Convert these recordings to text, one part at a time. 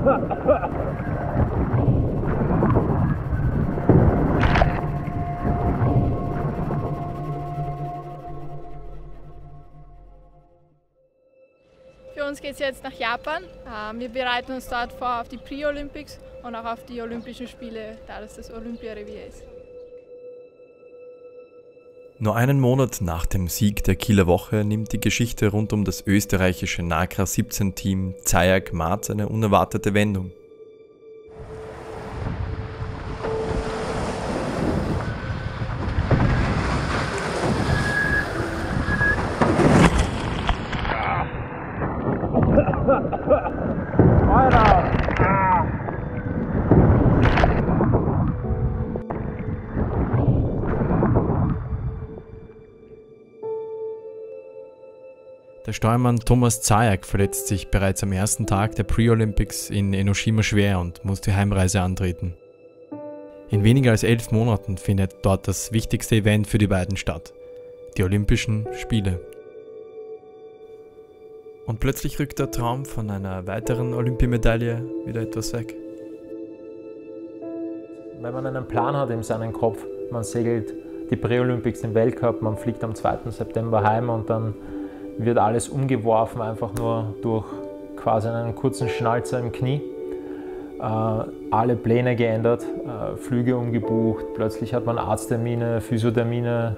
Für uns geht es jetzt nach Japan. Wir bereiten uns dort vor auf die Pre-Olympics und auch auf die Olympischen Spiele, da das Olympiarevier ist. Nur einen Monat nach dem Sieg der Kieler Woche nimmt die Geschichte rund um das österreichische NACRA 17-Team Zajak-Marz eine unerwartete Wendung. Der Steuermann Thomas Zajak verletzt sich bereits am ersten Tag der Pre-Olympics in Enoshima schwer und muss die Heimreise antreten. In weniger als 11 Monaten findet dort das wichtigste Event für die beiden statt, die Olympischen Spiele. Und plötzlich rückt der Traum von einer weiteren Olympiamedaille wieder etwas weg. Wenn man einen Plan hat in seinem Kopf, man segelt die Pre-Olympics, den Weltcup, man fliegt am 2. September heim und dann wird alles umgeworfen, einfach nur durch quasi einen kurzen Schnalzer im Knie. Alle Pläne geändert, Flüge umgebucht, plötzlich hat man Arzttermine, Physiothermine.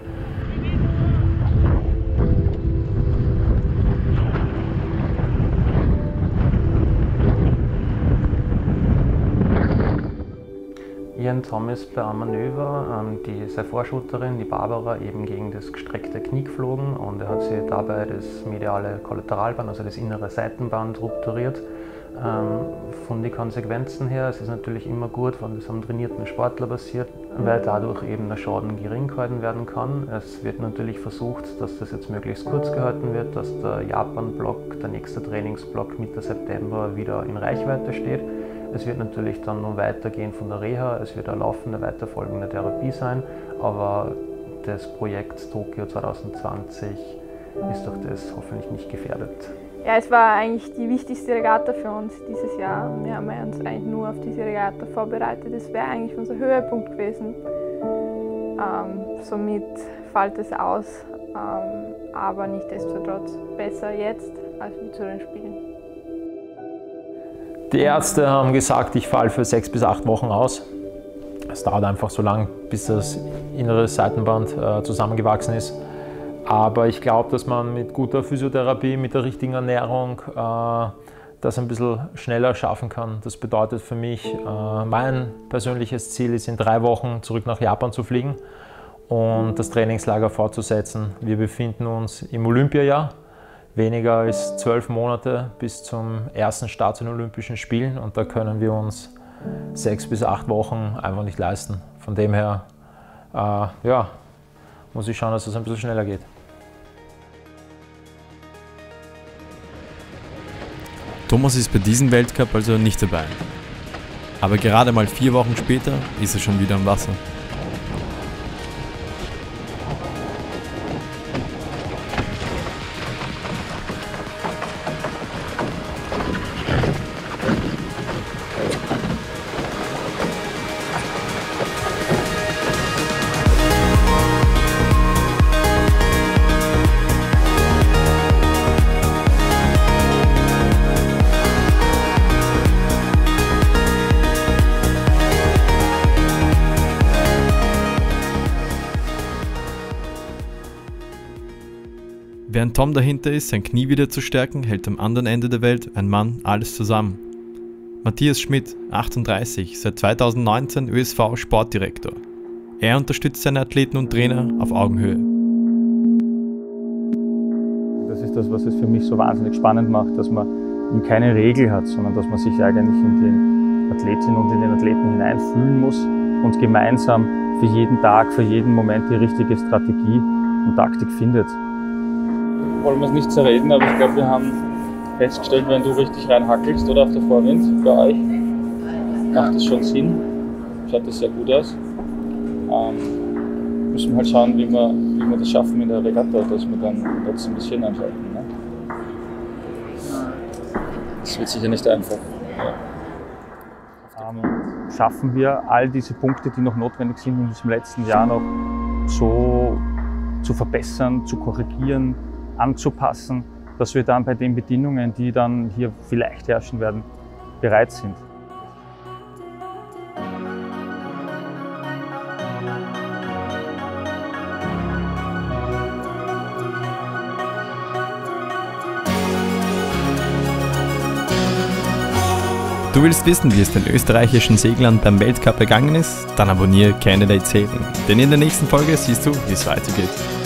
Ian Tom ist bei einem Manöver seine Vorschutterin, die Barbara, eben gegen das gestreckte Knie geflogen und er hat sich dabei das mediale Kollateralband, also das innere Seitenband, rupturiert. Von den Konsequenzen her, es ist natürlich immer gut, wenn das am trainierten Sportler passiert, weil dadurch eben der Schaden gering gehalten werden kann. Es wird natürlich versucht, dass das jetzt möglichst kurz gehalten wird, dass der Japan-Block, der nächste Trainingsblock Mitte September, wieder in Reichweite steht. Es wird natürlich dann noch weitergehen von der Reha, es wird eine laufende, weiterfolgende Therapie sein, aber das Projekt Tokio 2020 ist durch das hoffentlich nicht gefährdet. Ja, es war eigentlich die wichtigste Regatta für uns dieses Jahr. Wir haben uns eigentlich nur auf diese Regatta vorbereitet. Es wäre eigentlich unser Höhepunkt gewesen. Somit fällt es aus, aber nichtsdestotrotz besser jetzt als zu den Spielen. Die Ärzte haben gesagt, ich falle für 6 bis 8 Wochen aus. Es dauert einfach so lang, bis das innere Seitenband zusammengewachsen ist. Aber ich glaube, dass man mit guter Physiotherapie, mit der richtigen Ernährung das ein bisschen schneller schaffen kann. Das bedeutet für mich, mein persönliches Ziel ist, in 3 Wochen zurück nach Japan zu fliegen und das Trainingslager fortzusetzen. Wir befinden uns im Olympiajahr. Weniger als 12 Monate bis zum ersten Start zu den Olympischen Spielen und da können wir uns 6 bis 8 Wochen einfach nicht leisten. Von dem her ja, muss ich schauen, dass es ein bisschen schneller geht. Thomas ist bei diesem Weltcup also nicht dabei. Aber gerade mal 4 Wochen später ist er schon wieder am Wasser. Während Tom dahinter ist, sein Knie wieder zu stärken, hält am anderen Ende der Welt ein Mann alles zusammen. Matthias Schmidt, 38, seit 2019 ÖSV-Sportdirektor. Er unterstützt seine Athleten und Trainer auf Augenhöhe. Das ist das, was es für mich so wahnsinnig spannend macht, dass man keine Regel hat, sondern dass man sich eigentlich in den Athletinnen und in den Athleten hineinfühlen muss und gemeinsam für jeden Tag, für jeden Moment die richtige Strategie und Taktik findet. Wollen wir es nicht zerreden, aber ich glaube, wir haben festgestellt, wenn du richtig reinhackelst oder auf der Vorwind bei euch, macht das schon Sinn. Schaut das sehr gut aus. Müssen wir halt schauen, wie wir das schaffen in der Regatta, dass wir dann trotzdem das Hirn einschalten. Ne? Das wird sicher nicht einfach. Ja. schaffen wir all diese Punkte, die noch notwendig sind, in diesem letzten Jahr noch so zu verbessern, zu korrigieren, anzupassen, dass wir dann bei den Bedingungen, die dann hier vielleicht herrschen werden, bereit sind. Du willst wissen, wie es den österreichischen Seglern beim Weltcup ergangen ist? Dann abonniere Canada Sailing, denn in der nächsten Folge siehst du, wie es weitergeht.